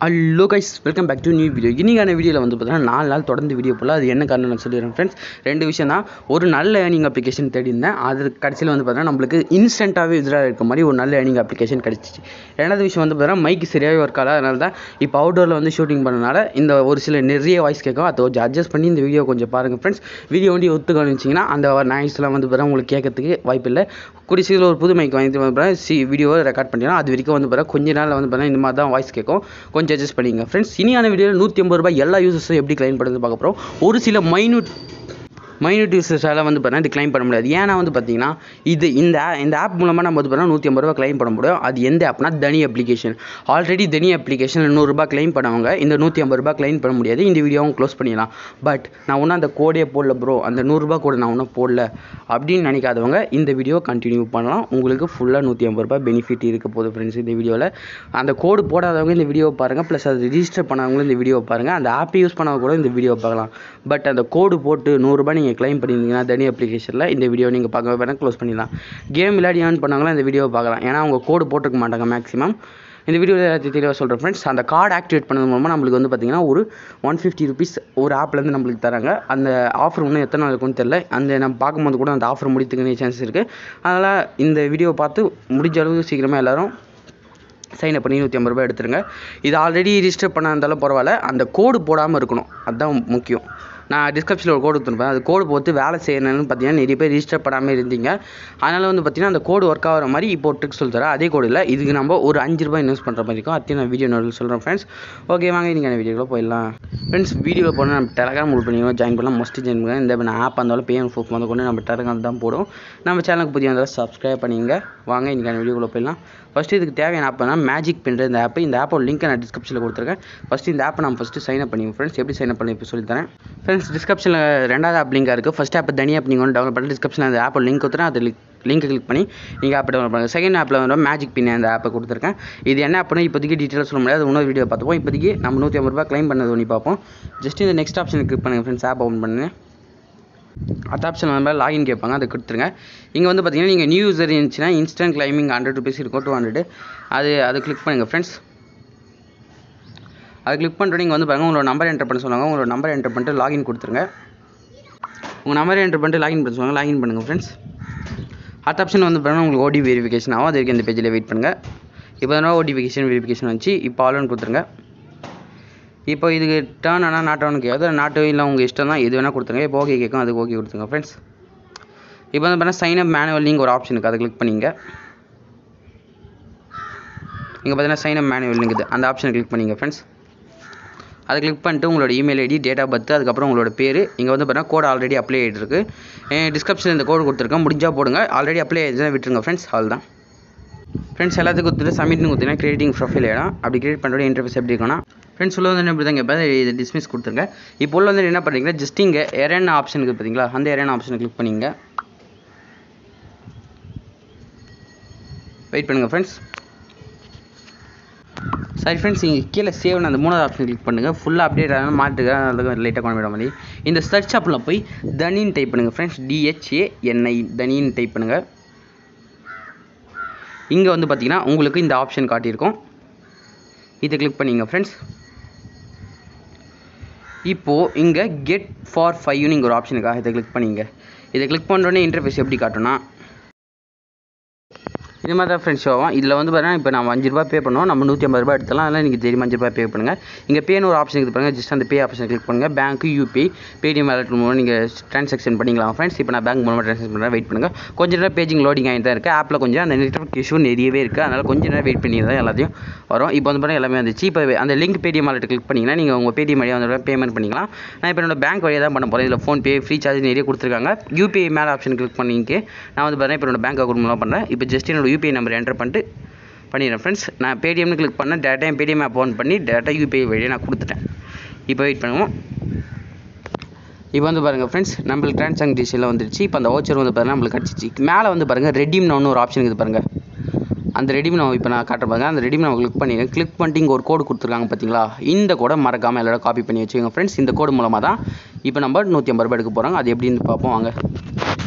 Hello guys, welcome back to new video. இன்றைக்கான வீடியோவில் வந்து பார்த்தீங்கன்னா 4 நாள் தொடர்ந்து வீடியோ போல். அது என்ன காரணம் நான் சொல்லிடுறேன் ஃப்ரெண்ட்ஸ். 2 விஷயம் தான். ஒரு நல்ல ஏர்னிங் அப்ளிகேஷன் தேடிருந்தேன். அது கடைசியில் வந்து பார்த்தீங்கன்னா நம்மளுக்கு இன்ஸ்டண்ட்டாகவே வித்ட்ராவல் இருக்க மாதிரி ஒரு நல்ல ஏர்னிங் அப்ளிகேஷன் கிடச்சிச்சு. ரெண்டாவது விஷயம் வந்து பார்த்தீங்கன்னா மைக்கு சரியாகவே ஒர்க் ஆகல. அதனால தான் இப்போ அவுட்டோரில் வந்து ஷூட்டிங் பண்ணனால இந்த ஒரு சில நிறைய வாய்ஸ் கேட்கும். அதை கொஞ்சம் அட்ஜஸ்ட் பண்ணி இந்த வீடியோ கொஞ்சம் பாருங்கள் ஃப்ரெண்ட்ஸ். வீடியோ வந்து ஒத்து கவனிச்சிங்கன்னா அந்த நாய்ஸ்லாம் வந்து பார்த்தீங்கன்னா உங்களுக்கு கேட்கறதுக்கு வாய்ப்பு இல்லை. கூடிய சீக்கிரம் ஒரு புது மைக் வாங்கிட்டு வந்து பார்த்தீங்கன்னா வீடியோவை ரெக்கார்ட் பண்ணிடலாம். அது வரைக்கும் வந்து பார்த்தீங்கன்னா கொஞ்ச நாள் வந்து பார்த்தீங்கன்னா இந்த மாதிரி தான் வாய்ஸ் கேட்கும். கொஞ்சம் அட்ஜஸ்ட் பண்ணிங்க ஃப்ரெண்ட்ஸ். இனியான வீடியோவில் ₹150 எல்லா யூசர்ஸும் எப்படி கிளைம் பண்ணுறது பார்க்க போகிறோம். ஒரு சில மைன்யூட் யூசர்ஸால் வந்து பார்த்தீங்கன்னா இது கிளைம் பண்ண முடியாது. ஏன்னா வந்து பார்த்தீங்கன்னா இந்த ஆப் மூலமாக நம்ம வந்து பார்த்தீங்கன்னா ₹150 கிளைம் பண்ண முடியும். அது எந்த ஆப்னா Dhani application. Already Dhani application ₹100 claim பண்ணவங்க இந்த ₹150 கிளைம் பண்ண முடியாது. இந்த வீடியோவும் க்ளோஸ் பண்ணிடலாம். பட் நான் ஒன்றும் அந்த கோடே போடல ப்ரோ, அந்த ₹100 கோடு நான் ஒன்றும் போடல அப்படின்னு நினைக்காதவங்க இந்த வீடியோ கண்டினியூ பண்ணலாம். உங்களுக்கு ஃபுல்லாக ₹150 பெனிஃபிட் இருக்க போகுது ஃப்ரெண்ட்ஸ். இந்த வீடியோவில் அந்த கோடு போடாதவங்க இந்த வீடியோவை பாருங்கள். ப்ளஸ் அது ரிஜிஸ்டர் பண்ணவங்களும் இந்த வீடியோவை பாருங்கள். அந்த ஆப்பை யூஸ் பண்ணவங்க கூட இந்த வீடியோ பார்க்கலாம். பட் அந்த கோடு போட்டு ₹100 நீங்கள் கிளைம் பண்ணியிருந்தீங்கன்னா தனி அப்ளிகேஷனில் இந்த வீடியோ நீங்கள் பார்க்க வேணால் க்ளோஸ் பண்ணிடலாம். கேம் விளையாடி ஏர்ன் பண்ணவங்களாம் இந்த வீடியோவை பார்க்கலாம். ஏன்னா அவங்க கோடு போட்டுக்க மாட்டாங்க மேக்ஸிமம். இந்த வீடியோவில் எல்லாத்தையும் தெளிவாக சொல்கிறேன் ஃப்ரெண்ட்ஸ். அந்த கார்டு ஆக்டிவேட் பண்ணது மூலமாக நம்மளுக்கு வந்து பார்த்திங்கன்னா ஒரு ₹150 ஒரு ஆப்லேருந்து நம்மளுக்கு தராங்க. அந்த ஆஃபர் இன்னும் எத்தனை நாள் இருக்குன்னு தெரியல. அந்த நம்ம பார்க்கும்போது கூட அந்த ஆஃபர் முடித்துக்கு சான்ஸ் இருக்குது. அதனால் இந்த வீடியோவை பார்த்து முடிஞ்ச அளவுக்கு சீக்கிரமாக எல்லோரும் சைன் அப் பண்ணி ₹150 எடுத்துருங்க. இது ஆல்ரெடி ரிஜிஸ்டர் பண்ண இருந்தாலும் பரவாயில்ல, அந்த கோடு போடாமல் இருக்கணும். அதுதான் முக்கியம். நான் டிஸ்கிரிப்ஷனில் ஒரு கோடு கொடுத்துருப்பேன். அது கோடு போட்டு வேலை செய்யணும்னு பார்த்தீங்கன்னா நிறைய பேர் ரிஜிஸ்டர் பண்ணாமல் இருந்தீங்க. அதனால் வந்து பார்த்தீங்கன்னா அந்த கோடு ஒர்க் ஆகிற மாதிரி இப்போ ஒரு ட்ரிக் சொல்லி தரேன். அதே கோடு இல்லை, இதுக்கு நம்ம ஒரு ₹5 இன்வெஸ்ட் பண்ணுற மாதிரி இருக்கும். அதையும் நான் வீடியோ நோட்டில் சொல்கிறேன் ஃப்ரெண்ட்ஸ். ஓகே வாங்க நீங்கள் வீடியோவில் போயிடலாம் ஃப்ரெண்ட்ஸ். வீடியோவில் போனால் நம்ம டெலகிராம் குரூப் பண்ணிக்கலாம், ஜாயின் பண்ணலாம். மஸ்ட்டு ஜாயின் பண்ணுங்கள். இந்த ஆப் இருந்தாலும் பேமெண்ட் ப்ரூஃப் வந்து கொண்டு நம்ம டெலகிராம் தான் போடும். நம்ம சேனலுக்கு புதிய வந்தாலும் சப்ஸ்கிரைப் பண்ணிங்க. வாங்க இன்றைக்கான வீடியோக்குள்ளே போயிடலாம். ஃபஸ்ட்டு இதுக்கு தேவையான ஆப்னா மேஜிக் பின்னர் இந்த ஆப். இந்த ஆப்போட லிங்க் நான் டிஸ்கிரிப்ஷனில் கொடுத்துருக்கேன். ஃபஸ்ட்டு இந்த ஆப்பை நம்ம ஃபஸ்ட்டு சைன் அப் பண்ணிங்க ஃப்ரெண்ட்ஸ். எப்படி சைன் அப் பண்ணி இப்போ சொல்லித்தரேன் ஃப்ரெண்ட்ஸ். டிஸ்கிரிப்ஷனில் 2வது ஆப் லிங்காக இருக்குது. ஃபஸ்ட் ஆப் தனி ஆப் நீங்கள் வந்து டவுன்லோட் பண்ணி டிஸ்கிரிப்ஷனில் அந்த ஆப்போட லிங்க் கொடுத்துறேன். அது லிங்க் கிளிக் பண்ணி நீங்கள் ஆப்பை டவுன்லோட் பண்ணுங்கள். செகண்ட் ஆப்பில் வந்து மேஜிக் பின் அந்த ஆப்பை கொடுத்துருக்கேன். இது என்ன ஆப்னு இப்போதைக்கு டீட்டெயிலாக சொல்ல முடியாது. இன்னொரு வீடியோ பார்த்துப்போம். இப்போதைக்கு நம்ம ₹150 கிளைம் பண்ணது ஒன்று பார்ப்போம். ஜஸ்ட் இந்த நெக்ஸ்ட் ஆப்ஷன் கிளிக் பண்ணுங்கள் ஃப்ரெண்ட்ஸ். ஆப் ஓப்பன் பண்ணுங்கள். அடுத்த ஆப்ஷன் வந்து லாகின் கேட்பாங்க, அதை கொடுத்துருங்க. இங்கே வந்து பார்த்தீங்கன்னா நீங்கள் நியூ யூசர் இருந்துச்சுன்னா இன்ஸ்டன்ட் கிளைமிங் ₹100 இருக்கும், 200. அது கிளிக் பண்ணுங்கள் ஃப்ரெண்ட்ஸ். அது கிளிக் பண்ணுறோம். நீங்கள் வந்து பாருங்கள் உங்களோட நம்பர் என்டர் பண்ண சொல்லுவாங்க. உங்களோட நம்பர் என்டர் பண்ணிட்டு லாகின் கொடுத்துருங்க. உங்கள் நம்பர் என்டர் பண்ணிட்டு லாகின் பண்ண சொல்லுவாங்க. லாகின் பண்ணுங்கள் ஃப்ரெண்ட்ஸ். அடுத்த ஆப்ஷன் வந்து பாருங்கள் உங்களுக்கு ஓடி வெரிஃபிகேஷன் ஆகும். அது வரைக்கும் இந்த பேஜில் வெயிட் பண்ணுங்கள். இப்போ தான் வெரிஃபிகேஷன் வந்துச்சு. இப்போ ஆல்னு கொடுத்துருங்க. இப்போ இதுக்கு டர்ன் ஆனால் நாட் ஆன் கேட்குது. நாட்டு இல்லை உங்கள் இஷ்டம் தான், எது வேணால் கொடுத்துருங்க. இப்போ ஓகே கேட்கும், அதுக்கு ஓகே கொடுத்துருங்க ஃப்ரெண்ட்ஸ். இப்போ வந்து பார்த்தீங்கன்னா சைன் அப் மேனுவல் லிங்க் ஒரு ஆப்ஷன் இருக்குது, அதை கிளிக் பண்ணிங்க. இங்கே பார்த்தீங்கன்னா சைன் அப் மேனுவல் லிங்க் இது, அந்த ஆப்ஷனை கிளிக் பண்ணிங்க ஃப்ரெண்ட்ஸ். அதை கிளிக் பண்ணிட்டு உங்களோட email ID, date of birth, அதுக்கப்புறம் உங்களோட பேர். இங்கே வந்து பார்த்தீங்கன்னா கோட் ஆல்ரெடி அப்ளை ஆகிட்டு டிஸ்கிரிப்ஷனில் இந்த கோடு கொடுத்துருக்கேன். முடிஞ்சால் போடுங்க. ஆல்ரெடி அப்ளை ஆகிடுச்சுன்னா விட்டுருங்க ஃப்ரெண்ட்ஸ். அவ்வளோதான் ஃப்ரெண்ட்ஸ். எல்லாத்துக்கும் கொடுத்துட்டு சப்மிட்னு கொடுத்தீங்கன்னா கிரியேட்டிங் ப்ரொஃபைல் ஆகிடும். அப்படி கிரியேட் பண்ணுற இன்டர்ஃபேஸ் எப்படி இருக்குன்னா ஃப்ரெண்ட்ஸ் உள்ள வந்து எப்படி தான் கேட்பேன். இது டிஸ்மிஸ் கொடுத்துருங்க. இப்போ உள்ள வந்து என்ன பண்ணுறீங்கன்னா ஜஸ்ட் இங்கே எரன் ஆப்ஷனுக்கு பார்த்தீங்களா, அந்த எரன் ஆப்ஷனை கிளிக் பண்ணிங்க. வெயிட் பண்ணுங்கள் ஃப்ரெண்ட்ஸ். சரி ஃப்ரெண்ட்ஸ், இங்கே கீழே சேவ்னு அந்த 3வது ஆப்ஷன் கிளிக் பண்ணுங்கள். ஃபுல்லாக அப்டேட் ஆகணும் மாட்டுக்க லைட்டாக கொண்டு விட மாதிரி. இந்த சர்ச் ஆப்பில் போய் தனின்னு டைப் பண்ணுங்கள் ஃப்ரெண்ட்ஸ். DHANI தனின்னு டைப் பண்ணுங்கள். இங்கே வந்து பார்த்தீங்கன்னா உங்களுக்கு இந்த ஆப்ஷன் காட்டியிருக்கும். இதை கிளிக் பண்ணிங்க ஃப்ரெண்ட்ஸ். இப்போது இங்கே கெட் ஃபார் 5 நீங்கள் ஒரு ஆப்ஷன் இருக்கா, இதை கிளிக் பண்ணிங்க. இதை கிளிக் பண்ணுறோன்னே இன்டர்ஃபேஸ் எப்படி காட்டும்னா இது மாதிரி தான் ஃப்ரெண்ட்ஸ் ஆகும். இதில் வந்து பார்த்தீங்கன்னா இப்போ நம்ம ₹5 பே பண்ணுவோம், நம்ம ₹150 எடுத்துலாம். அதனால் நீங்கள் தெரியும் ₹5 பே பண்ணுங்கள். இங்கே பேன்னு ஒரு ஆப்ஷன் இருக்குது பாருங்கள். ஜஸ்ட் அந்த பே ஆப்ஷன் கிளிக் பண்ணுங்கள். பேங்க்கு, யூபிஐ, பேடிஎம் வாலெட் மூலம் நீங்கள் ட்ரான்சாக்ஷன் பண்ணிக்கலாம் ஃப்ரெண்ட்ஸ். இப்போ நான் பேங்க் மூலமாக ட்ரான்சாக்ஷன் பண்ணுறேன். வெயிட் பண்ணுங்கள். கொஞ்சம் நேரம் பேஜிங் லோடிங் ஆகிட்டு தான் இருக்குது. ஆப்பில் கொஞ்சம் அந்த நெட்வொர்க் இஷ்யூ நிறையவே இருக்குது. அதனால் கொஞ்சம் நேரம் வெயிட் பண்ணி தான் எல்லாத்தையும் வரும். இப்போ வந்து பார்த்தீங்கன்னா எல்லாமே வந்துச்சு. இப்போ அந்த லிங்க் பேடிஎம் வாலெட் கிளிக் பண்ணிங்கன்னா நீங்கள் உங்கள் பேடிஎம் வழியாக வந்து பேமெண்ட் பண்ணிக்கலாம். நான் இப்போ என்னோட பேங்க் வழியாக தான் பண்ண போகிறேன். இதில் ஃபோன்பே, ஃப்ரீ சார்ஜ் நிறைய கொடுத்துருக்காங்க. யூபிஐ மேலே ஆப்ஷன் கிளிக் பண்ணிங்க. நான் வந்து பார்த்தீங்கன்னா இப்போ என்னோட பேங்க் அக்கௌண்ட் மூலம் பண்ணுறேன். இப்போ ஜஸ்ட் என்னோட யூபிஐ நம்பர் என்டர் பண்ணிட்டு பண்ணிடுறேன் ஃப்ரெண்ட்ஸ். நான் பேடிஎம்னு கிளிக் பண்ணேன். டேட்டா என் பேடிஎம் ஆப் ஓன் பண்ணி டேட்டா யூபிஐ வழியாக நான் கொடுத்துட்டேன். இப்போ வெயிட் பண்ணுவோம். இப்போ வந்து பாருங்கள் ஃப்ரெண்ட்ஸ், நம்மளுக்கு ட்ரான்சாக்ஷன் டீட்டெயிலில் வந்துருச்சு. இப்போ அந்த வவுச்சர் வந்து பாருங்கள் நம்மளுக்கு கிடச்சிச்சு. மேலே வந்து பாருங்கள் ரெடீம்னு ஒன்று ஒரு ஆப்ஷன் இருக்குது பாருங்கள். அந்த ரெடீம் நான் இப்போ நான் காட்டுற பாருங்கள். அந்த ரெடீம் நான் கிளிக் பண்ணிடுறேன். கிளிக் பண்ணிட்டு இங்கே ஒரு கோடு கொடுத்துருக்காங்க பார்த்தீங்களா, இந்த கோடை மறக்காமல் எல்லாரும் காப்பி பண்ணி வச்சுக்கோங்க ஃப்ரெண்ட்ஸ். இந்த கோடு மூலமாக தான் இப்போ நம்ம ₹150 எடுக்க போகிறாங்க. அது எப்படின்னு பார்ப்போம் வாங்க.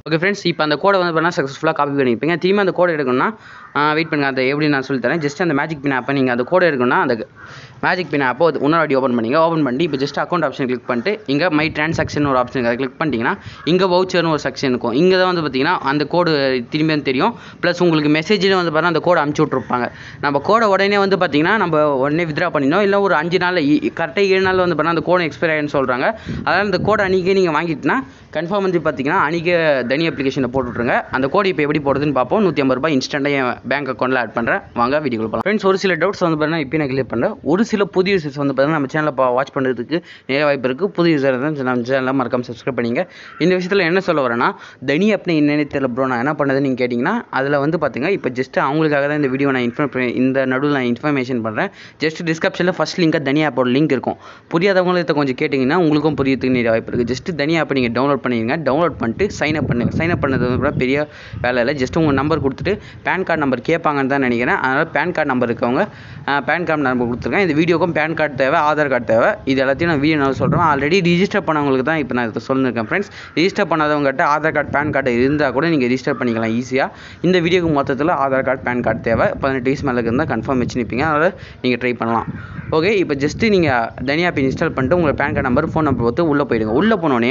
ஓகே ஃப்ரெண்ட்ஸ், இப்போ அந்த கோடை வந்து பார்த்தீங்கன்னா சக்ஸஸ்ஃபுல்லாக காப்பி பண்ணியிருப்பீங்க. திரும்பி அந்த கோடை எடுக்கணும்னா வெயிட் பண்ணுங்கள். அதை எப்படி நான் சொல்லித்தரேன். ஜஸ்ட் அந்த மேஜிக் பின் ஆப்பை நீங்கள் அந்த கோடை எடுக்கணும்னா அந்த மேஜிக் பின் ஆப்பை இன்னொரு வாட்டி ஓப்பன் பண்ணி இப்போ ஜஸ்ட் அக்கௌண்ட் ஆப்ஷன் கிளிக் பண்ணிட்டு இங்கே மை ட்ரான்சாக்ஷன் ஒரு ஆப்ஷன் அதை கிளிக் பண்ணிட்டீங்கன்னா இங்கே வவுச்சர்னு ஒரு செக்ஷன் இருக்கும். இங்கே தான் வந்து பார்த்தீங்கன்னா அந்த கோடு திரும்பி வந்து தெரியும். ப்ளஸ் உங்களுக்கு மெசேஜில் வந்து பார்த்தீங்கன்னா அந்த கோடை அனுப்பிச்சி விட்ருப்பாங்க. நம்ம கோடை உடனே வந்து பார்த்தீங்கன்னா நம்ம உடனே வித்ரா பண்ணிடணும். இல்லை ஒரு 5 நாள் கரெக்டாக 7 நாள் வந்து பார்த்தீங்கன்னா அந்த கோடை எக்ஸ்பைர் ஆகிடுன்னு சொல்கிறாங்க. அதனால் அந்த கோடை அன்றைக்கே நீங்கள் வாங்கிட்டுனா கன்ஃபார்ம் வந்து பார்த்தீங்கன்னா அன்றைக்கே தனி அப்ளிகேஷனை போட்டுவிட்ருங்க. அந்த கோடு இப்போ எப்படி போடுறதுன்னு பார்ப்போம். 150 ரூபாய் இன்ஸ்டன்ட்டாக என் பேங்க் அக்கௌண்ட்டில் ஆட் பண்ணுறேன். வாங்க வீடியோ போகலாம். ஃப்ரெண்ட்ஸ், ஒரு சில டவுட்ஸ் வந்து பார்த்தீங்கன்னா இப்போ நான் கிளியர் பண்ணுறேன். ஒரு சில புதிய யூசர்ஸ் வந்து பார்த்தீங்கன்னா நம்ம சேனலில் வாட்ச் பண்ணுறதுக்கு நிறைய வாய்ப்பு இருக்குது. புதிய யூசர் தான் நம்ம சேனலில் மறக்காம சப்ஸ்கிரைப் பண்ணிங்க. இந்த விஷயத்தில் என்ன சொல்ல வரேன்னா, தனி ஆப்னு என்னென்னு தெரியல ப்ரோ, நான் என்ன பண்ணதுன்னு நீங்கள் கேட்டிங்கன்னா அதில் வந்து பார்த்தீங்க இப்போ ஜஸ்ட் அவங்களுக்காக தான் இந்த வீடியோ நான் இந்த நடுவில் நான் இன்ஃபர்மேஷன் பண்ணுறேன். ஜஸ்ட் டிஸ்கிரிப்ஷனில் ஃபஸ்ட் லிங்காக தனி ஆப்போட லிங்க் இருக்கும். புரியாதவங்களுக்கு கொஞ்சம் கேட்டிங்கன்னா உங்களுக்கும் புரியறதுக்கு நிறைய வாய்ப்பு இருக்குது. ஜஸ்ட் தனி ஆப்பை நீங்கள் டவுன்லோட் பண்ணிடுங்க. டவுன்லோட் பண்ணிட்டு சைன் அப் பண்ணுங்கள். சைன் அப் பண்ணது வந்து பெரிய வேலை இல்லை. ஜஸ்ட் உங்கள் நம்பர் கொடுத்துட்டு பேன் கார்டு நம்பர் கேட்பாங்கன்னு தான் நினைக்கிறேன். அதனால் பேன் கார்டு நம்பர் இருக்கவங்க பேன் கார்டு நம்பர் கொடுத்துருக்கேன். இந்த வீடியோக்கும் பேன் கார்டு தேவை, ஆதார் கார்டு தேவை. இது எல்லாத்தையும் நான் வீடியோ நான் சொல்கிறேன். ஆல்ரெடி ரிஜிஸ்டர் பண்ணவங்களுக்கு தான் இப்போ நான் இதை சொல்லியிருக்கேன். ஃப்ரெண்ட்ஸ், ரிஜிஸ்டர் பண்ணாதவங்ககிட்ட ஆதார் கார்டு பேன் கார்டு இருந்தால் கூட நீங்கள் ரிஜிஸ்டர் பண்ணிக்கலாம் ஈஸியாக. இந்த வீடியோக்கு மொத்தத்தில் ஆதார் கார்டு பேன் கார்டு தேவை. 18 வயசு மேலே இருந்தால் கன்ஃபார்ம் வச்சு நிற்பீங்க. அதனால் நீங்கள் ட்ரை பண்ணலாம். ஓகே, இப்போ ஜஸ்ட்டு நீங்கள் தனி ஆப் இன்ஸ்டால் பண்ணிட்டு உங்கள் PAN card number phone number பார்த்து உள்ளே போயிடுங்க. உள்ளே போனோடனே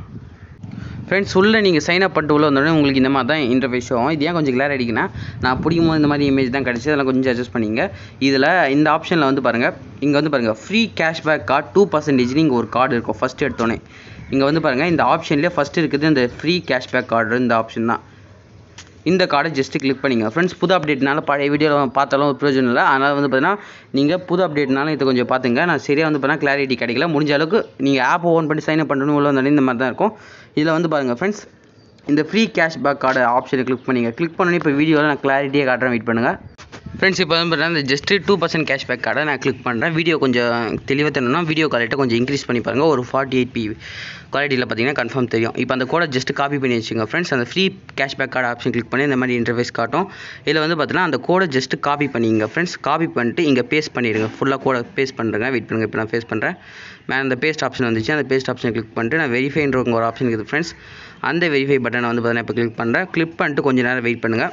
ஃப்ரெண்ட்ஸ் உள்ளே நீங்கள் சைன் அப் பண்ணிட்டு உள்ளே வந்தோடனே உங்களுக்கு இந்த மாதிரி தான் இன்டர்ஃபேஸ் ஆகும். இது ஏன் கொஞ்சம் கிளியர் அடிக்குன்னா நான் பிடிக்கும் போது இந்த மாதிரி இமேஜ் தான் கிடச்சி. அதெல்லாம் கொஞ்சம் அட்ஜஸ்ட் பண்ணிங்க. இதில் இந்த ஆப்ஷனில் வந்து பாருங்கள், இங்கே வந்து பாருங்கள் ஃப்ரீ கேஷ்பேக் கார்டு 2% இங்கே ஒரு கார்டு இருக்கும். ஃபஸ்ட்டு எடுத்தோடனே இங்கே வந்து பாருங்கள் இந்த ஆப்ஷன்லேயே ஃபஸ்ட்டு இருக்குது இந்த ஃப்ரீ கேஷ்பேக் கார்டு. இந்த ஆப்ஷன் தான். இந்த கார்டை ஜஸ்ட்டு கிளிக் பண்ணிங்க. ஃப்ரெண்ட்ஸ், புது அப்டேட்னால பழைய வீடியோவில் பார்த்தாலும் ஒரு பிரயோஜனம் இல்லை. அதனால் வந்து பார்த்தீங்கன்னா நீங்கள் புது அப்டேட்னாலும் இதை கொஞ்சம் பார்த்துங்க. நான் சரியாக வந்து பார்த்தீங்கன்னா கிளாரிட்டி கிடைக்கல. முடிஞ்ச அளவுக்கு நீங்கள் ஆப் ஓப்பன் பண்ணி சைன் அப் பண்ணணும் உள்ள வந்தாலும் இந்த மாதிரி தான் இருக்கும். இதில் வந்து பாருங்கள் ஃப்ரெண்ட்ஸ், இந்த ஃப்ரீ கேஷ்பேக் கார்டு ஆப்ஷனை கிளிக் பண்ணிங்க. கிளிக் பண்ணி இப்போ வீடியோவில் நான் கிளாரிட்டியாக காட்டுறேன். வெயிட் பண்ணுங்கள். ஃப்ரெண்ட்ஸ், இப்போ வந்து பார்த்தீங்கன்னா இந்த ஜஸ்ட்டு 2% கேஷ்பேக் கார்டை நான் கிளிக் பண்ணுறேன். வீடியோ கொஞ்சம் தெளிவாக தெரியணும்னா வீடியோ குவாலிட்டி கொஞ்சம் இன்க்ரீஸ் பண்ணி பாருங்கள். ஒரு 48p குவாலிட்டியில் பார்த்தீங்கன்னா கன்ஃபார்ம் தெரியும். இப்போ அந்த கோடை ஜஸ்ட் காப்பி பண்ணி வச்சுங்க. ஃப்ரெண்ட்ஸ், அந்த free cashback card option click பண்ணி இந்த மாதிரி இன்டர்ஃபேஸ் காட்டும். இதில் வந்து பார்த்தீங்கன்னா அந்த கோடை ஜஸ்ட்டு காப்பி பண்ணிங்க. ஃப்ரெண்ட்ஸ், காப்பி பண்ணிட்டு இங்கே பேஸ்ட் பண்ணிடுங்க. ஃபுல்லாக கோடை பேஸ்ட் பண்ணுறேங்க. வெயிட் பண்ணுங்கள். இப்போ நான் பேஸ்ட் பண்ணுறேன். மேலே அந்த பேஸ்ட் ஆப்ஷன் வந்துச்சு. அந்த பேஸ்ட் ஆப்ஷனை கிளிக் பண்ணிட்டு நான் வெரிஃபைன்ற ஒரு ஆப்ஷன் இருக்குது. ஃப்ரெண்ட்ஸ், அந்த வெரிஃபை பட்டனை வந்து பார்த்தீங்கன்னா இப்போ கிளிக் பண்ணுறேன். கிளிக் பண்ணிட்டு கொஞ்சம் நேரம் வெயிட் பண்ணுங்கள்.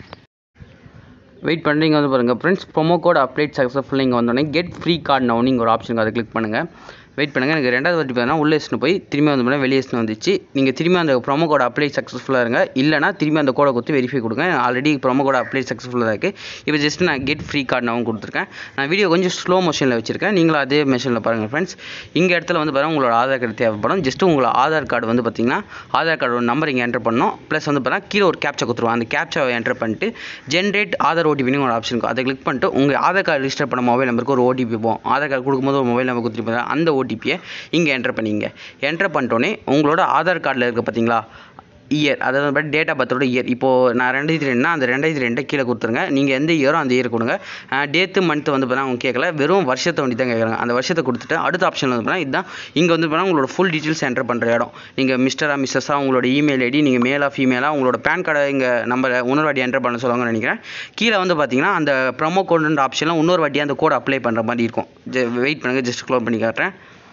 வெயிட் பண்ணுறீங்க வந்து பாருங்கள் ஃப்ரெண்ட்ஸ், ப்ரோமோ கோட் அப்டேட் சக்ஸஸ்ஃபுல்லாக இங்கே வந்தோடனே கெட் ஃப்ரீ கார்டு நவுன்னு இங்கே ஒரு ஆப்ஷன் அதை கிளிக் பண்ணுங்கள். வெயிட் பண்ணுங்கள். எனக்கு ரெண்டாவது வாட்டி பார்த்தீங்கன்னா உள்ளே எடுத்துன்னு போய் திரும்பி வந்து பண்ணால் வெளியே எடுத்துன்னு வந்துச்சு. நீங்கள் திரும்பி அந்த ப்ரோமோ கோட் அப்ளை சக்ஸஸ்ஃபுல்லாக இருங்க. இல்லைனா திரும்பி அந்த கோடை கொடுத்து வெரிஃபை கொடுங்க. ஆல்ரெடி ப்ரோமோ கோட் அப்ளை சக்ஸஸ்ஃபுல்லாக இருக்குது. இப்போ ஜஸ்ட் நான் கெட் ஃப்ரீ கார்டு நான் கொடுத்துருக்கேன். நான் வீடியோ கொஞ்சம் ஸ்லோ மோஷனில் வச்சுருக்கேன். நீங்களும் அதே மெஷனில் பாருங்கள் ஃப்ரெண்ட்ஸ். இங்கே இடத்துல வந்து பாருங்கள் உங்களோட ஆதார் கார்டு தேவைப்படும். ஜஸ்ட்டு உங்களோட ஆதார் கார்டு வந்து பார்த்தீங்கன்னா ஆதார் கார்டோட நம்பர் இங்கே என்டர் பண்ணணும். ப்ளஸ் வந்து பார்த்தீங்கன்னா கீழே ஒரு கேப்ச்சா கொடுத்துருவோம். அந்த கேப்ச்சாவை என்டர் பண்ணிட்டு ஜென்ரேட் ஆதார் ஓடிபின்னு ஒரு ஆப்ஷன் இருக்கும். அதை கிளிக் பண்ணிட்டு உங்கள் ஆதார் கார்டு ரிஜிஸ்டர் பண்ண மொபைல் நம்பருக்கு ஒரு ஓடிபி போகும். ஆதார் கார்டு கொடுக்கும்போது ஒரு மொபைல் நம்பர் கொடுத்துட்டு அந்த ஓடிபியை இங்கே என்டர் பண்ணிங்க. என்டர் பண்ணிட்டோன்னே உங்களோட ஆதார் கார்டில் இருக்க பார்த்தீங்களா இயர், அதாவது டேட் ஆஃப் பர்த்தோட இயர். இப்போது நான் 2002னா அந்த 2002 கீழே கொடுத்துருங்க. நீங்கள் எந்த இயரோ அந்த இயர் கொடுங்க. டேட்டு மந்த்து வந்து பார்த்தா அவங்க கேட்கல, வெறும் வருஷத்தை வண்டி தான் கேட்குறாங்க. அந்த வருஷத்தை கொடுத்துட்டு அடுத்த ஆப்ஷன் வந்து பார்த்தா இதுதான். இங்கே வந்து பார்த்தா உங்களோட ஃபுல் டீட்டெயில்ஸ் என்டர் பண்ணுற இடம். நீங்கள் மிஸ்டரா மிஸ்ஸஸாக உங்களோட இமெயில் ஐடி, நீங்கள் மேலாக ஃபீமேலாக உங்களோட பேன் கார்டை இங்கே நம்பரை இன்னொரு வாட்டி என்டர் பண்ண சொல்லுவாங்கன்னு நினைக்கிறேன். கீழே வந்து பார்த்தீங்கன்னா அந்த ப்ரோமோ கோடுன்ற ஆப்ஷனில் இன்னொரு வாட்டி அந்த கோடை அப்ளை பண்ணுற மாதிரி இருக்கும். வெயிட் பண்ணுங்கள், ஜஸ்ட் க்ளோஸ் பண்ணி காட்டுறேன்.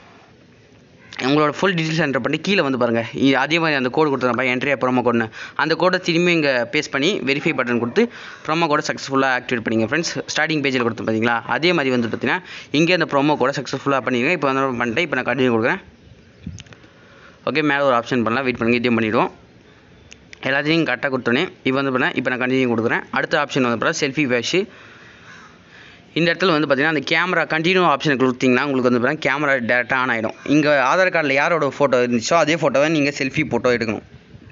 உங்களோட ஃபுல் டீட்டெயில்ஸ் என்டர் பண்ணி கீழே வந்து பாருங்கள் அதே மாதிரி அந்த கோடு கொடுத்துருப்பா என்ட்ரியா ப்ரோமோ கோடுன்னு அந்த கோடை திரும்பி இங்கே பேஸ்ட் பண்ணி வெரிஃபை பட்டன் கொடுத்து ப்ரோமோ கோடை சக்ஸஸ்ஃபுல்லாக ஆக்டிவேட் பண்ணிங்க. ஃப்ரெண்ட்ஸ், ஸ்டார்டிங் பேஜில் கொடுத்து பார்த்தீங்களா அதே மாதிரி வந்து பார்த்தீங்கன்னா இங்கே அந்த ப்ரோமோ கோடை சக்ஸஸ்ஃபுல்லாக பண்ணிடுங்க. இப்போ வந்து பண்ணிட்டேன். இப்போ நான் கண்டினியூ கொடுக்குறேன். ஓகே, மேலே ஒரு ஆப்ஷன் பண்ணலாம். வெயிட் பண்ணுங்கள், இதையும் பண்ணிவிடுவோம். எல்லாத்தையும் கரெக்டாக கொடுத்தோன்னே இப்போ வந்து பண்ணேன். இப்போ நான் கண்டினியூ கொடுக்குறேன். அடுத்த ஆப்ஷன் வந்து பார்த்தா செல்ஃபி பேஷு. இந்த இடத்துல வந்து பார்த்தீங்கன்னா அந்த கேமரா கண்டினியூ ஆப்ஷனை கொடுத்தீங்கன்னா உங்களுக்கு வந்து பார்த்தீங்கன்னா கேமரா டேரெக்டாக ஆன் ஆகிடும். இங்கே ஆதார் கார்டில் யாரோட ஃபோட்டோ இருந்துச்சோ அதே ஃபோட்டோவை நீங்கள் செல்ஃபி ஃபோட்டோ எடுக்கணும்.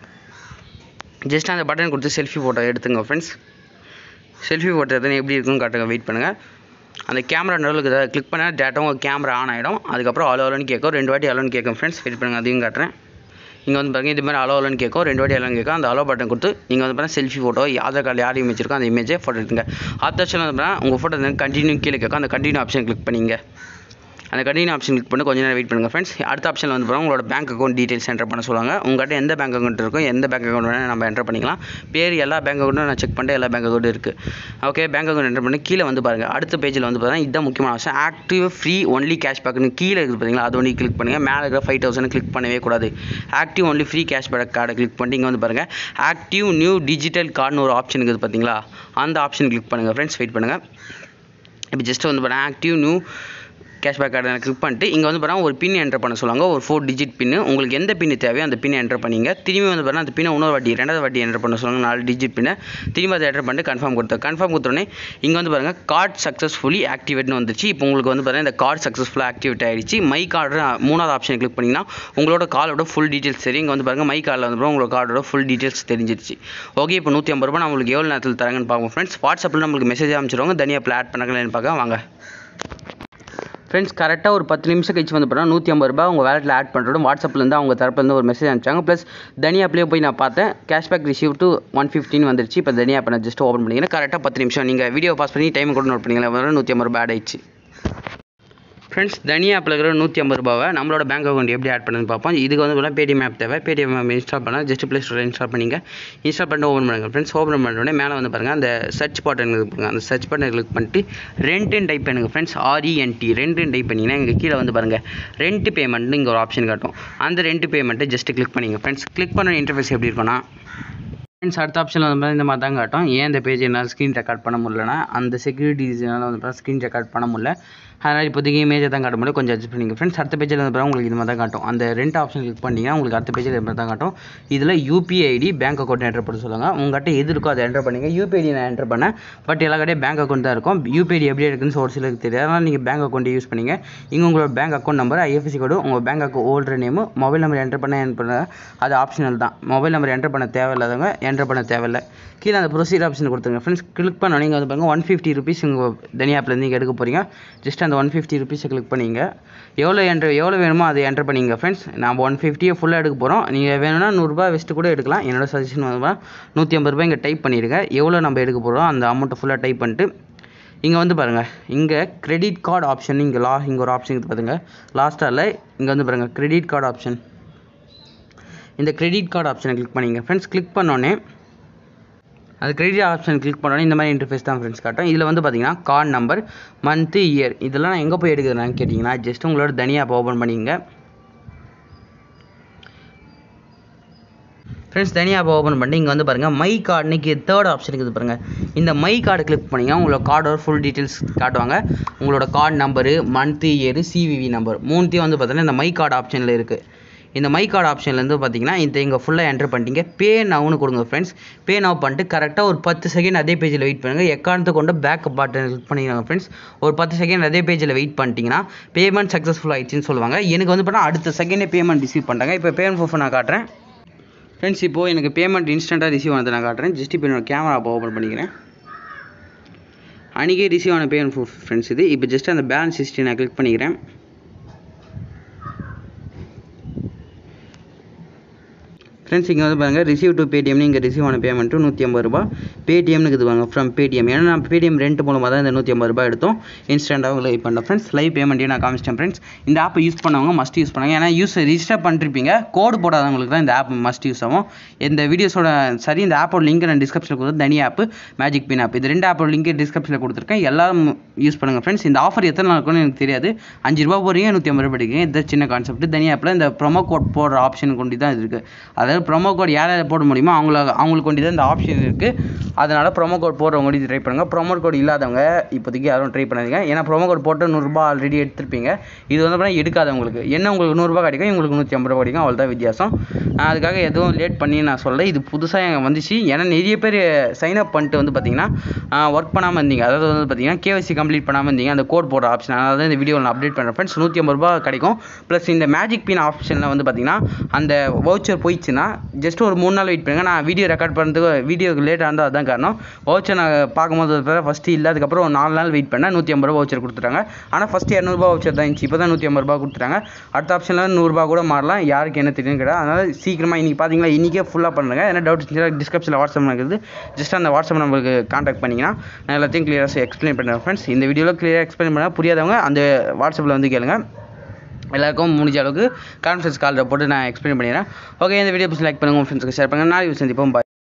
ஜஸ்ட் அந்த பட்டன் கொடுத்து செல்ஃபி ஃபோட்டோ எடுத்துங்க. ஃப்ரெண்ட்ஸ், செல்ஃபி ஃபோட்டோ எத்தனை எப்படி இருக்குன்னு காட்டுங்க. வெயிட் பண்ணுங்கள். அந்த கேமரா நடுவுக்கு ஏதாவது கிளிக் பண்ணால் டேரெக்டாக உங்கள் கேமரா ஆன் ஆகிடும். அதுக்கப்புறம் அலோன்னு கேட்கும். 2 வாட்டி அலோன்னு கேட்கும். ஃப்ரெண்ட்ஸ், வெயிட் பண்ணுங்கள், அதையும் காட்டுறேன். இங்கே வந்து பாருங்கள் இது மாதிரி அலோன்னு கேட்கும். 2 வாட்டி அலோன்னு கேட்கும். அந்த அலோ பட்டன் கொடுத்து நீங்கள் வந்து பார்த்தீங்கன்னா செல்ஃபி ஃபோட்டோ ஆதார் கார்டு யார் இமேஜ் இருக்கோ அந்த இமேஜை ஃபோட்டோ எடுத்துங்க. அடுத்த ஆப்ஷன் வந்து பார்த்தீங்கன்னா உங்கள் ஃபோட்டோ கண்டினியூ கீழே கேட்கும். அந்த கண்டினியூ ஆப்ஷன் கிளிக் பண்ணிங்க. அந்த கண்டினியூ ஆப்ஷன் கிளிக் பண்ணி கொஞ்ச நேரம் வெயிட் பண்ணுங்கள் ஃப்ரெண்ட்ஸ். அடுத்த ஆப்ஷனில் வந்து பாருங்கள் உங்களோட பேங்க் அக்கௌண்ட் டீட்டெயில்ஸ் என்டர் பண்ண சொல்லுவாங்க. உங்கள்கிட்ட எந்த பேங்க் அக்கௌண்ட் இருக்கோ எந்த பேங்க் அக்கௌண்ட் வேணால் நம்ம என்டர் பண்ணிக்கலாம். பேர் எல்லா பேங்க் அக்கௌண்ட்டும் நான் செக் பண்ணிட்டு எல்லா பேங்க் அக்கௌண்ட்டும் இருக்குது. ஓகே, பேங்க் அக்கௌண்ட் என்டர் பண்ணி கீழே வந்து பாருங்கள் அடுத்த பேஜில் வந்து பார்த்தீங்கன்னா இதுதான் முக்கியமான ஆப்ஷன். ஆக்டிவ் ஃப்ரீ ஒன்லி கேஷ்பேக்னு கீழே இருக்குது பார்த்தீங்களா, அது ஒன்று கிளிக் பண்ணுங்கள். மேலே இருக்கிற 5000 கிளிக் பண்ணவே கூடாது. ஆக்டிவ் ஒன்லி ஃப்ரீ கேஷ்பேக் கார்டை கிளிக் பண்ணி இங்கே வந்து பாருங்கள் ஆக்டிவ் நியூ டிஜிட்டல் கார்டுன்னு ஒரு ஆப்ஷன் இருக்குது பார்த்தீங்களா, அந்த ஆப்ஷன் கிளிக் பண்ணுங்கள் ஃப்ரெண்ட்ஸ். வெயிட் பண்ணுங்கள். இப்போ ஜஸ்ட் வந்து பாருங்கள் ஆக்டிவ் நியூ கேஷ்பேக் கார்டை கிளிக் பண்ணிட்டு இங்கே வந்து பாருங்கள் ஒரு பின் என்டர் பண்ண சொல்லுவாங்க. ஒரு 4 டிஜிட் பின்னு உங்களுக்கு எந்த பின்னு தேவையோ அந்த பின்னை என்டர் பண்ணிங்க. திரும்பி வந்து பாருங்கள் அந்த பின்னை இன்னொரு வாட்டி 2வது வாட்டி என்டர் பண்ண சொல்லுவாங்க. 4 டிஜிட் பின்னை திரும்பி அதை என்டர் பண்ணிட்டு கன்ஃபார்ம் கொடுத்தோன்னே இங்கே வந்து பாருங்கள் கார்டு சக்ஸஸ்ஃபுல்லி ஆக்டிவேட்னு வந்துச்சு. இப்போ உங்களுக்கு வந்து பாருங்கள் இந்த கார்டு சக்ஸஸ்ஃபுல்லாக ஆக்டிவேட் ஆகிடுச்சு. மை கார்டு 3வது ஆப்ஷன் கிளிக் பண்ணிங்கன்னா உங்களோட கார்டோட ஃபுல் டீட்டெயில்ஸ் தெரியும். இங்கே வந்து பாருங்கள் மை கார்டில் வந்து உங்களோட கார்டோட ஃபுல் டீட்டெயில்ஸ் தெரிஞ்சிருச்சு. ஓகே, இப்போ 150 ரூபாய் நம்மளுக்கு எவ்வளோ நேரத்தில் தராங்கன்னு பார்ப்போம் ஃப்ரெண்ட்ஸ். வாட்ஸ்அப்பில் நம்மளுக்கு மெசேஜ் அனுப்பிச்சிடுவாங்க. தனி ஆப்பில் ஆட் பண்ணக்கலன்னு பார்க்க வாங்க ஃப்ரெண்ட்ஸ். கரெக்டாக ஒரு 10 நிமிஷம் கழிச்சு வந்து பார்த்தா 150 ரூபாய் உங்கள் வேலெட்டில் ஆட் பண்ணுறோம். வாட்ஸ்அப்லேருந்து அவங்க தரப்புலேருந்து ஒரு மெசேஜ் அனுப்பிச்சாங்க. ப்ளஸ் தனி ஆப்லேயே போய் நான் பார்த்தேன் கேஷ்பேக் ரிசீவ் டு 115 வந்துருச்சு. இப்போ தனி ஆப்பை நான் ஜஸ்ட் ஓப்பன் பண்ணிக்கிறேன். கரெக்டாக 10 நிமிஷம் நீங்கள் வீடியோ பாஸ் பண்ணி டைம் கூட நோட் பண்ணிக்கலாம். 150 ரூபாய் ஆட் ஆயிடுச்சு ஃப்ரெண்ட்ஸ். தனி ஆப்பில் இருக்கிற 150 ரூபாவை நம்மளோட பேங்க் அக்கௌண்ட் எப்படி ஆட் பண்ணுன்னு பார்ப்போம். இதுக்கு வந்து பேடிஎம் ஆப் தேவை. பேடிஎம் ஆப் இன்ஸ்டால் பண்ணால் ஜஸ்ட் ப்ளே ஸ்டோரில் இன்ஸ்டால் பண்ணிங்க. இன்ஸ்டால் பண்ணிட்டு ஓப்பன் பண்ணுங்க ஃப்ரெண்ட்ஸ். ஓப்பன் பண்ணோடனே மேலே வந்து பாருங்கள் அந்த சர்ச் பட்டன் இருக்குங்க. அந்த சர்ச் பட்டன் கிளிக் பண்ணிட்டு ரெண்ட்டுன்னு டைப் பண்ணுங்க ஃப்ரெண்ட்ஸ். RENT ரெண்ட்டுன்னு டைப் பண்ணிங்கன்னா இங்கே கீழே வந்து பாருங்கள் ரெண்ட் பேமெண்ட்னு இங்கே ஒரு ஆப்ஷன் காட்டும். அந்த ரெண்ட் பேமெண்ட்டை ஜஸ்ட் கிளிக் பண்ணிங்க ஃப்ரெண்ட்ஸ். கிளிக் பண்ண இன்டர்ஃபேஸ் எப்படி இருக்குன்னா ஃப்ரெண்ட்ஸ் அடுத்த ஆப்ஷனில் வந்து இந்த மாதிரி தான் காட்டும். ஏன் இந்த பேஜ் என்னால் ஸ்க்ரீன் ரெக்கார்ட் பண்ண முடியலன்னா அந்த செக்யூரிட்டிஸ்னால வந்து ஸ்க்ரீன் ரெக்கார்ட் பண்ண முடியல. அதனால் இப்போதைக்கு இமேஜை தான் காட்ட முடியும். கொஞ்சம் அட்ஜஸ்ட் பண்ணிங்க ஃப்ரெண்ட்ஸ். அடுத்த பேஜில் வந்து உங்களுக்கு இது மாதிரி தான் காட்டும். அந்த ரெண்ட் ஆப்ஷன் கிளிக் பண்ணிங்கன்னா உங்களுக்கு அடுத்த பேஜில் இது மாதிரி தான் காட்டும். இதில் UPI ID bank account enter பண்ண சொல்லுவாங்க. உங்கள்கிட்ட எது இருக்கோ அதை என்டர் பண்ணிங்க. UPI ID நான் என்டர் பண்ணேன். பட் எல்லா கடையும் பேங்க் அக்கௌண்ட் தான் இருக்கும். UPI ID எப்படி இருக்குன்னு ஒரு சிலருக்கு தெரியாது. அதனால் நீங்கள் பேங்க் அக்கௌண்ட்டை யூஸ் பண்ணிங்க. இங்கே உங்களோட bank account number IFSC code உங்கள் bank account holder name mobile number enter பண்ண அது ஆப்ஷனல் தான். மொபைல் நம்பர் என்டர் பண்ண தேவையில்லாதவங்க என்டர் பண்ண தேவையில்லை. கீழே அந்த ப்ரொசீஜர் ஆப்ஷன் கொடுத்துருங்க ஃப்ரெண்ட்ஸ். கிளிக் பண்ண நீங்கள் வந்து பாருங்கள் 150 ருபீஸ் உங்கள் தனி ஆப்லேருந்து நீங்கள் எடுக்க போகிறீங்க. ஜஸ்ட் அந்த 150 ருபீஸை கிளிக் பண்ணிங்க. எவ்வளோ வேணுமோ அதை என்டர் பண்ணிங்க ஃப்ரெண்ட்ஸ். நம்ம 150 ஃபுல்லாக எடுக்க போகிறோம். நீங்கள் வேணும்னா 100 ரூபாய் வச்சுட்டு கூட எடுக்கலாம். என்னோட சஜஷன் வந்து 150 ரூபாய் இங்கே டைப் பண்ணிடுங்க. எவ்வளோ நம்ம எடுக்க போகிறோம் அந்த அமௌண்ட்டை ஃபுல்லாக டைப் பண்ணிட்டு இங்கே வந்து பாருங்கள் இங்கே கிரெடிட் கார்டு ஆப்ஷன் இங்கே ஒரு ஆப்ஷன் இருக்குது பாருங்க. லாஸ்ட்டால் இங்கே வந்து பாருங்கள் கிரெடிட் கார்டு ஆப்ஷன். இந்த கிரெடிட் கார்டு ஆப்ஷனை கிளிக் பண்ணிங்க ஃப்ரெண்ட்ஸ். கிளிக் பண்ணோன்னே அது கிரெடிட் ஆப்ஷன் கிளிக் பண்ணோன்னே இந்த மாதிரி இன்டர்ஃபேஸ் தான் ஃப்ரெண்ட்ஸ் காட்டும். இதில் வந்து பார்த்தீங்கன்னா கார்டு நம்பர் மந்த்து இயர் இதெல்லாம் நான் எங்கே போய் எடுக்கிறேன்னு கேட்டிங்கன்னா ஜஸ்ட் உங்களோட தனி ஆப் ஓப்பன் பண்ணிங்க ஃப்ரெண்ட்ஸ். தனி ஆப் ஓப்பன் பண்ணி இங்கே வந்து பாருங்கள் மை கார்டு இன்றைக்கி 3rd ஆப்ஷன் இருக்குது பாருங்கள். இந்த மை கார்டு கிளிக் பண்ணிங்க உங்களோட கார்டோட ஃபுல் டீட்டெயில்ஸ் காட்டுவாங்க. உங்களோட card number month year CVV number மூணுத்தையும் வந்து பார்த்தீங்கன்னா இந்த மை கார்டு ஆப்ஷனில் இருக்குது. இந்த மை கார்டு ஆப்ஷன்லேருந்து பார்த்தீங்கன்னா இங்கே ஃபுல்லாக என்டர் பண்ணிட்டீங்க. பே நவுன்னு கொடுங்க ஃப்ரெண்ட்ஸ். பே நவ் பண்ணிட்டு கரெக்டாக ஒரு 10 செகண்ட் அதே பேஜில் வெயிட் பண்ணுங்கள். எக்காரணத்தை கொண்டு பேக் பட்டன் கிளிக் பண்ணிக்கிறாங்க ஃப்ரெண்ட்ஸ். ஒரு 10 செகண்ட் அதே பேஜில் வெயிட் பண்ணிட்டீங்கன்னா பேமெண்ட் சக்ஸஸ்ஃபுல் ஆகிடுச்சின்னு சொல்லுவாங்க. எனக்கு வந்து பார்த்தா அடுத்த செகண்டே பேமெண்ட் ரிசீவ் பண்ணுறாங்க. இப்போ பேமெண்ட் ப்ரூஃப் நான் காட்டுறேன் ஃப்ரெண்ட்ஸ். இப்போது எனக்கு பேமெண்ட் இன்ஸ்டண்ட்டாக ரிசீவ் ஆனதை நான் காட்டுறேன். ஜஸ்ட் இப்போ என்னோட கேமரா ஓப்பன் பண்ணிக்கிறேன். அன்றைக்கே ரிசீவ் ஆன பேமெண்ட் ப்ரூஃப் ஃப்ரெண்ட்ஸ் இது. இப்போ ஜஸ்ட் அந்த பேலன்ஸ் ஹிஸ்ட்ரி நான் கிளிக் பண்ணிக்கிறேன். ஃப்ரெண்ட்ஸ் இங்கே வந்து பாருங்கள் ரிசீவ் டு பேடிஎம்னு இங்கே ரிசீவ் ஆன பேமெண்ட்டு 150 ரூபா. பேடிஎம்னு இது வாங்க ஃப்ரம் பேடிஎம். ஏன்னா நான் பேடிஎம் ரெண்ட் மூலமாக தான் இந்த 150 ரூபாய் எடுத்தோம். இன்ஸ்டண்ட்டாக லைவ் பண்ணேன் ஃப்ரெண்ட்ஸ். லைவ் பேமெண்ட்டையும் நான் காமிச்சிட்டேன் ஃப்ரெண்ட்ஸ். இந்த ஆப்பை யூஸ் பண்ணவங்க மஸ்ட் யூஸ் பண்ணுங்க. ஏன்னா ரிஜிஸ்டர் பண்ணிருப்பீங்க. கோடு போடாதவங்களுக்கு தான் இந்த ஆப் மஸ்ட் யூஸ் ஆகும். இந்த வீடியோஸோட இந்த ஆப்போட லிங்க் நான் டிஸ்கிரிப்ஷனில் கொடுத்து தனி ஆப் மேஜிக் பின் ஆப் இது 2 ஆப்போட லிங்க் டிஸ்கிரிப்ஷனில் கொடுத்துருக்கேன். எல்லாரும் யூஸ் பண்ணுங்கள் ஃப்ரெண்ட்ஸ். இந்த ஆஃபர் எத்தனை நாள் இருக்குன்னு எனக்கு தெரியாது. 5 ரூபா போகிறீங்க 150 ரூபாய் படிக்கிறீங்க. இந்த சின்ன கான்செப்ட் தனி ஆப்பில் இந்த ப்ரோமோ கோட் போடுற ஆப்ஷன் கொண்டு தான் இது இருக்குது. அதாவது ப்ரோமோ கோட் யார் போட முடியுமோ அவங்களுக்கு கொண்டு தான் இந்த ஆப்ஷன் இருக்குது. அதனால் ப்ரோமோ கோட் போடுறவங்க இது ட்ரை பண்ணுங்கள். ப்ரோமோ கோட் இல்லாதவங்க இப்போதைக்கு யாரும் ட்ரை பண்ணாதீங்க. ஏன்னா ப்ரோமோ கோட் போட்டு 100 ரூபாய் ஆல்ரெடி எடுத்துருப்பீங்க. இது வந்து பார்த்தா எடுக்காதவங்களுக்கு என்ன உங்களுக்கு 100 ரூபாய் கிடைக்கும், உங்களுக்கு 150 ரூபாய் கிடைக்கும். அவ்வளோ தான் வித்தியாசம். அதுக்காக எதுவும் லேட் பண்ணி நான் சொல்ல இது புதுசாக வந்துச்சு. ஏன்னா நிறைய பேர் சைன் அப் பண்ணிட்டு வந்து பார்த்தீங்கன்னா ஒர்க் பண்ணாமல் இருந்தீங்க. அதாவது வந்து பார்த்தீங்கன்னா KYC கம்ப்ளீட் பண்ணாமல் இருந்தீங்க. அந்த கோட் போடுற ஆப்ஷன் அதாவது இந்த வீடியோவில் நான் அப்டேட் பண்ணுறேன் ஃப்ரெண்ட்ஸ். 150 ரூபாய் கிடைக்கும். ப்ளஸ் இந்த மேஜிக் பின் ஆப்ஷனில் வந்து பார்த்தீங்கன்னா அந்த வவுச்சர் போயிடுச்சுன்னா ஜஸ்ட் ஒரு 3 நாள் வெயிட் பண்ணுங்கள். நான் வீடியோ ரெக்கார்ட் பண்ணுறதுக்கு வீடியோக்கு லேட்டாக இருந்தால் அதுதான் காரணம். வவுச்சர் நான் பார்க்கும்போது ஃபஸ்ட்டு இல்லை. அதுக்கப்புறம் 4 நாள் வெயிட் பண்ணேன். 150 ரூபா வவுச்சர் கொடுத்துட்டாங்க. ஆனால் ஃபஸ்ட்டு 200 ரூபா வவுச்சர் தான் இருந்துச்சு. இப்போ தான் 150 ரூபா கொடுத்துட்டாங்க. அடுத்த ஆப்ஷனில் 100 ரூபா கூட மாறலாம். யாருக்கு என்ன தெரியும் கிடையாது. அதனால் சீக்கிரமாக இன்றைக்கி பார்த்தீங்களா இன்றைக்கே ஃபுல்லாக பண்ணுங்கள். ஏன்னா டவுட் டிஸ்கிரிப்ஷனில் வாட்ஸ்அப் இருக்குது. ஜஸ்ட் அந்த வாட்ஸ்அப் நம்பருக்கு கான்டாக்ட் பண்ணிங்கன்னா நான் எல்லாத்தையும் கிளியராக எக்ஸ்பிளைன் பண்ணுறேன் ஃப்ரெண்ட்ஸ். இந்த வீடியோவில் கிளியராக எக்ஸ்பிளைன் பண்ணால் புரியாதவங்க அந்த வாட்ஸ்அப்பில் வந்து கேளுங்க. எல்லாருக்கும் முடிஞ்ச அளவுக்கு கான்ஃபரன்ஸ் காலில் போட்டு நான் எக்ஸ்பிளைன் பண்ணிடுறேன். ஓகே, இந்த வீடியோ லைக் பண்ணுங்கள், உங்கள் ஃப்ரெண்ட்ஸுக்கு ஷேர் பண்ணுங்கள். நாளைக்கு சந்திப்போம். பாய்.